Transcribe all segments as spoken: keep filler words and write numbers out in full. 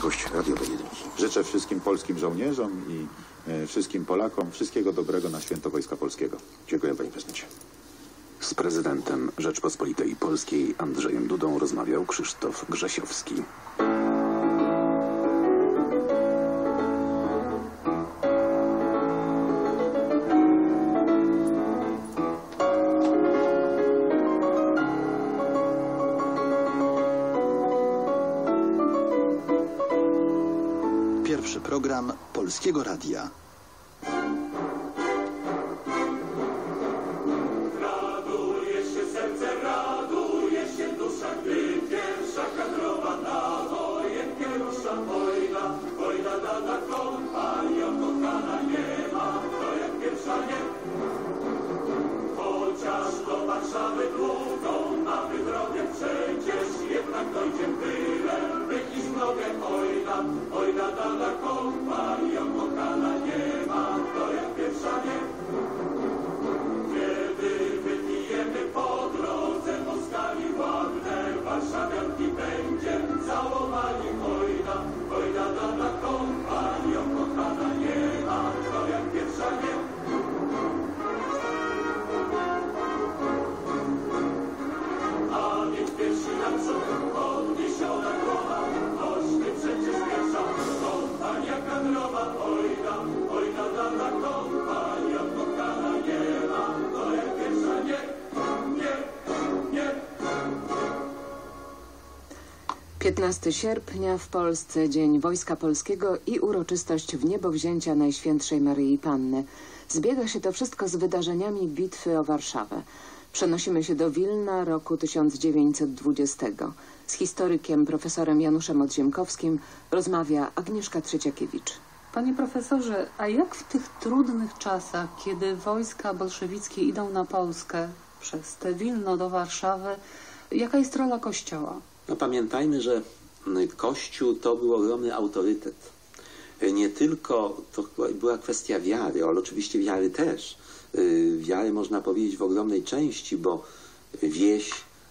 przyszłość radiowej jedynki. Życzę wszystkim polskim żołnierzom i e, wszystkim Polakom wszystkiego dobrego na święto Wojska Polskiego. Dziękuję, panie prezydencie. Z prezydentem Rzeczpospolitej Polskiej Andrzejem Dudą rozmawiał Krzysztof Grzesiowski. Pierwszy program Polskiego Radia. Raduje się serce, raduje się dusza, gdy pierwsza kadrowa na wojenkę rusza. Wojna, wojna dana kompania, kochana nie ma, to jak pierwsza nie. Chociaż do Warszawy długą mamy drogę, przecież jednak dojdzie byle, by iść nogę. Wojna, wojna dana kompania, kochana nie ma, to jak pierwsza nie. Kiedy wypijemy po drodze Moskali ładne, warszawianki będziem całowali. Wojna, wojna dana kompania, kochana nie ma, to jak pierwsza nie. A więc piersi naprzód, podniesiona głowa, choćby przecież pierwsza kompania kadrowa. Wojna, wojna dana kompania, kochana nie ma, to jak pierwsza nie, nie, nie. piętnastego sierpnia w Polsce Dzień Wojska Polskiego i uroczystość wniebowzięcia Najświętszej Maryi Panny. Zbiega się to wszystko z wydarzeniami bitwy o Warszawę. Przenosimy się do Wilna roku tysiąc dziewięćset dwudziestego. Z historykiem profesorem Januszem Odziemkowskim rozmawia Agnieszka Trzeciakiewicz. Panie profesorze, a jak w tych trudnych czasach, kiedy wojska bolszewickie idą na Polskę przez te Wilno do Warszawy, jaka jest rola Kościoła? No pamiętajmy, że Kościół to był ogromny autorytet. Nie tylko to była kwestia wiary, ale oczywiście wiary też. Wiary można powiedzieć w ogromnej części, bo wieś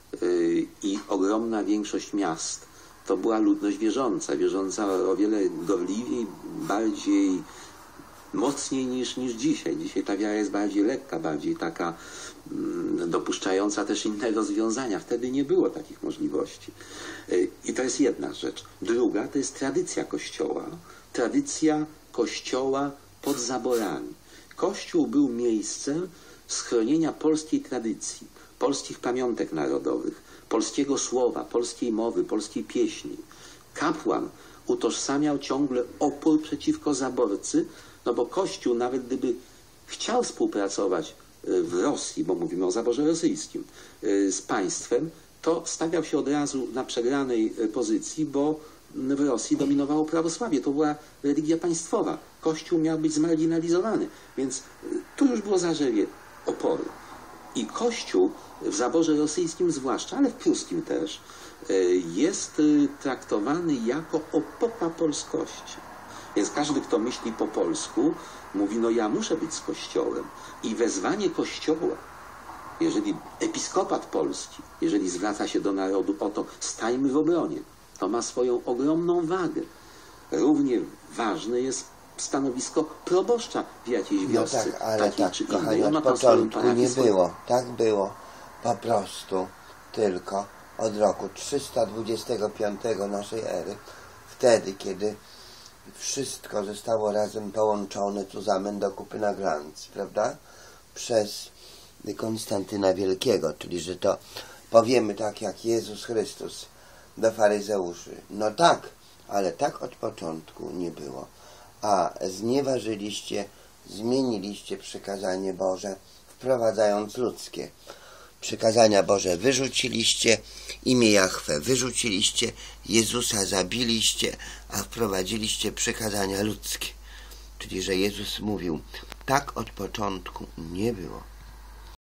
i ogromna większość miast to była ludność wierząca, wierząca o wiele gorliwiej, bardziej, mocniej niż, niż dzisiaj. Dzisiaj ta wiara jest bardziej lekka, bardziej taka mm, dopuszczająca też inne rozwiązania. Wtedy nie było takich możliwości. I to jest jedna rzecz. Druga to jest tradycja Kościoła. Tradycja Kościoła pod zaborami. Kościół był miejscem schronienia polskiej tradycji, polskich pamiątek narodowych, polskiego słowa, polskiej mowy, polskiej pieśni. Kapłan utożsamiał ciągle opór przeciwko zaborcy, no bo Kościół, nawet gdyby chciał współpracować w Rosji, bo mówimy o zaborze rosyjskim, z państwem, to stawiał się od razu na przegranej pozycji, bo w Rosji dominowało prawosławie. To była religia państwowa. Kościół miał być zmarginalizowany, więc tu już było zarzewie oporu. I Kościół w zaborze rosyjskim zwłaszcza, ale w pruskim też, jest traktowany jako opoka polskości. Więc każdy, kto myśli po polsku, mówi, no ja muszę być z Kościołem. I wezwanie Kościoła, jeżeli episkopat polski, jeżeli zwraca się do narodu o to, stajmy w obronie, to ma swoją ogromną wagę. Równie ważne jest stanowisko proboszcza w jakiejś wiosce. No tak, ale tak, czy kochani, innej. od początku nie było. Tak było po prostu tylko od roku trzysta dwudziestego piątego naszej ery, wtedy, kiedy wszystko zostało razem połączone zusammen do kupy na Glanz, prawda? Przez Konstantyna Wielkiego, czyli że to powiemy tak jak Jezus Chrystus do faryzeuszy. No tak, ale tak od początku nie było. A znieważyliście, zmieniliście przykazanie Boże, wprowadzając ludzkie. Przykazania Boże wyrzuciliście, imię Jahwe wyrzuciliście, Jezusa zabiliście, a wprowadziliście przykazania ludzkie. Czyli, że Jezus mówił, tak od początku nie było.